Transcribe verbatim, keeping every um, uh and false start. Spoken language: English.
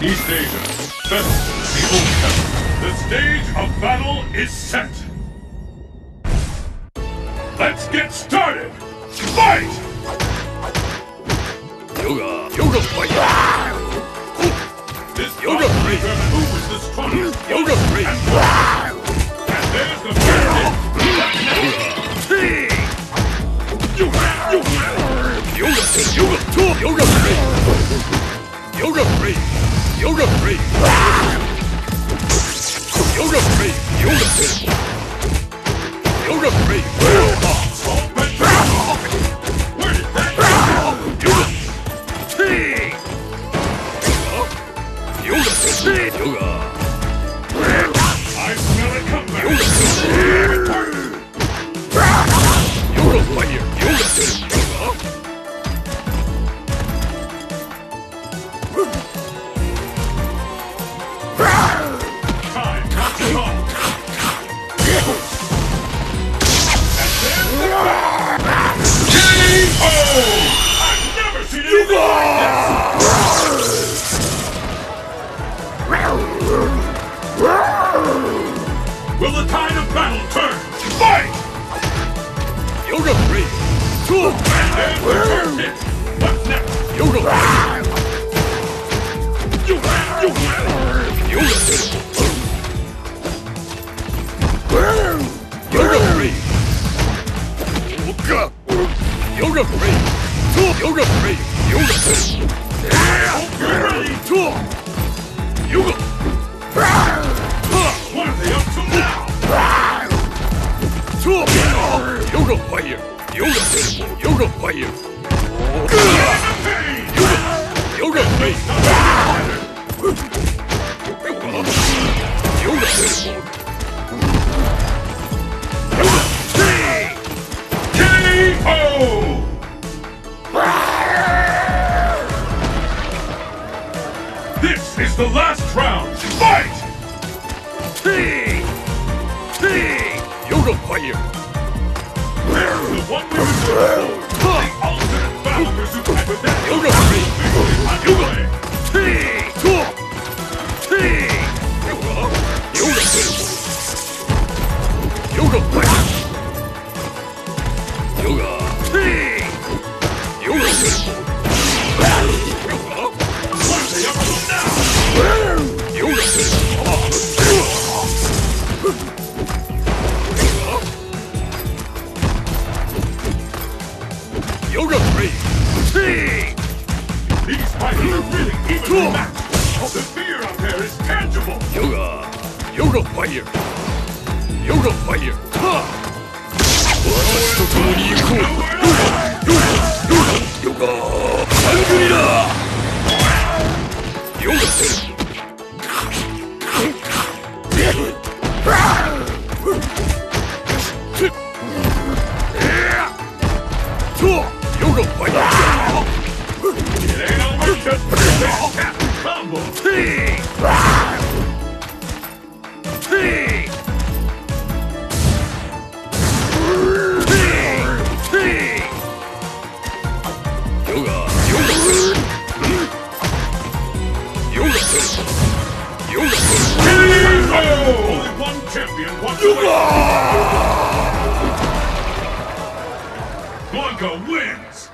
East Asia, best the old temple. The stage of battle is set. Let's get started. Fight! Yoga, yoga fight. This Yoga free. who is the strongest? Yoga free. And, and there's the first hit. Yoga, yoga, yoga, yoga, two, yoga free. Yoga free. Yoga free. Yoga free. Yoga free. Yoga free. Where did that Yoga. Yoga free. Yoga. I smell it come back. Yoga fire. Yoga free. Time not to talk. And there's the K O! I've never seen anything like this! Will the tide of battle turn? Fight! Yoga free. Two. And there's the first hit. What's next? Yoga fire. Yoga. Yoga. Yoga free. Yoga free. Yoga. Yoga free. Two. Yoga free. Yoga free. You're ready! Two. Yoga. What are they up to now? Two. Yoga fire. Yoga free. Yoga fire. Pain! Yoga free. Yoga free. K O! This is the last round. Fight! Yoga fire. The one we were looking for. The ultimate battle pursuit hypothetical. Yoga free. Yoga. Two. Yoga free. Yoga fire. Yoga. Yoga free. What are they up to now? Yoga free. Yoga free. These fighters are really evenly matched. The fear up there is tangible. Yoga. Yoga fire. Yoga fire. Watashi to tomo ni ikou. Yoga. Hanguri da. Yoga free. Yoga fire. It ain't over just for this Captain Combo. Yoga. Yoga free. Yoga free. Yoga free. K O! Only one champion walks away. Blanca wins!